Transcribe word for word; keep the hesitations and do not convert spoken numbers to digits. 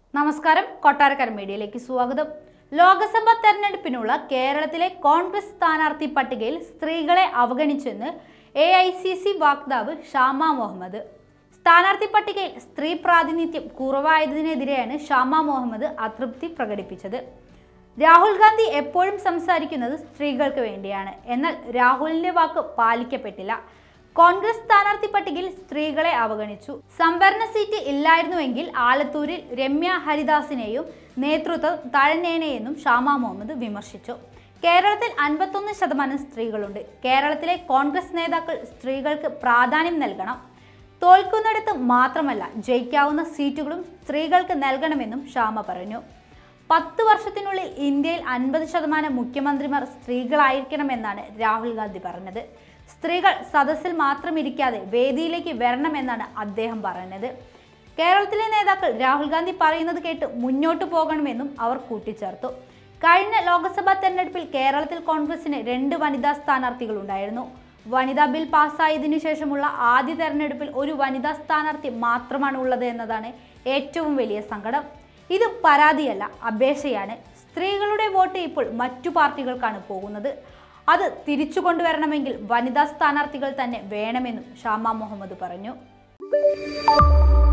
നമസ്കാരം, കൊട്ടാരക്കര മീഡിയയിലേക്ക് സ്വാഗതം. ലോക്സഭാ തെരഞ്ഞെടുപ്പിനുള്ള കേരളത്തിലെ കോൺഗ്രസ് സ്ഥാനാർത്ഥി പട്ടികയിൽ സ്ത്രീകളെ അവഗണിച്ചെന്ന് എ ഐ സി സി വക്താവ് ഷാമ മുഹമ്മദ്. സ്ഥാനാർത്ഥി പട്ടികയിൽ സ്ത്രീ പ്രാതിനിധ്യം കുറവായതിനെതിരെയാണ് ഷാമ മുഹമ്മദ് അതൃപ്തി പ്രകടിപ്പിച്ചത്. രാഹുൽ ഗാന്ധി എപ്പോഴും സംസാരിക്കുന്നത് സ്ത്രീകൾക്ക് വേണ്ടിയാണ്, എന്നാൽ രാഹുലിന്റെ വാക്ക് പാലിക്കപ്പെട്ടില്ല. കോൺഗ്രസ് സ്ഥാനാർത്ഥി പട്ടികയിൽ സ്ത്രീകളെ അവഗണിച്ചു. സംവരണ സീറ്റ് ഇല്ലായിരുന്നുവെങ്കിൽ ആലത്തൂരിൽ രമ്യ ഹരിദാസിനെയും നേതൃത്വം തഴഞ്ഞേനെയെന്നും ഷാമ മുഹമ്മദ് വിമർശിച്ചു. കേരളത്തിൽ അൻപത്തൊന്ന് ശതമാനം സ്ത്രീകളുണ്ട്. കേരളത്തിലെ കോൺഗ്രസ് നേതാക്കൾ സ്ത്രീകൾക്ക് പ്രാധാന്യം നൽകണം. തോൽക്കുന്നിടത്ത് മാത്രമല്ല, ജയിക്കാവുന്ന സീറ്റുകളും സ്ത്രീകൾക്ക് നൽകണമെന്നും ഷാമ പറഞ്ഞു. പത്ത് വർഷത്തിനുള്ളിൽ ഇന്ത്യയിൽ അൻപത് ശതമാനം മുഖ്യമന്ത്രിമാർ സ്ത്രീകളായിരിക്കണമെന്നാണ് രാഹുൽ ഗാന്ധി പറഞ്ഞത്. സ്ത്രീകൾ സദസ്സിൽ മാത്രം ഇരിക്കാതെ വേദിയിലേക്ക് വരണമെന്നാണ് അദ്ദേഹം പറഞ്ഞത്. കേരളത്തിലെ നേതാക്കൾ രാഹുൽ ഗാന്ധി പറയുന്നത് കേട്ട് മുന്നോട്ട് പോകണമെന്നും അവർ കൂട്ടിച്ചേർത്തു. കഴിഞ്ഞ ലോക്സഭാ തെരഞ്ഞെടുപ്പിൽ കേരളത്തിൽ കോൺഗ്രസിന് രണ്ട് വനിതാ സ്ഥാനാർത്ഥികൾ ഉണ്ടായിരുന്നു. വനിതാ ബിൽ പാസ്സായതിനു ശേഷമുള്ള ആദ്യ തെരഞ്ഞെടുപ്പിൽ ഒരു വനിതാ സ്ഥാനാർത്ഥി മാത്രമാണ് ഉള്ളത് എന്നതാണ് ഏറ്റവും വലിയ സങ്കടം. ഇത് പരാതിയല്ല, അപേക്ഷയാണ്. സ്ത്രീകളുടെ വോട്ട് ഇപ്പോൾ മറ്റു പാർട്ടികൾക്കാണ് പോകുന്നത്. അത് തിരിച്ചു കൊണ്ടുവരണമെങ്കിൽ വനിതാ സ്ഥാനാർത്ഥികൾ തന്നെ വേണമെന്നും ഷാമ മുഹമ്മദ് പറഞ്ഞു.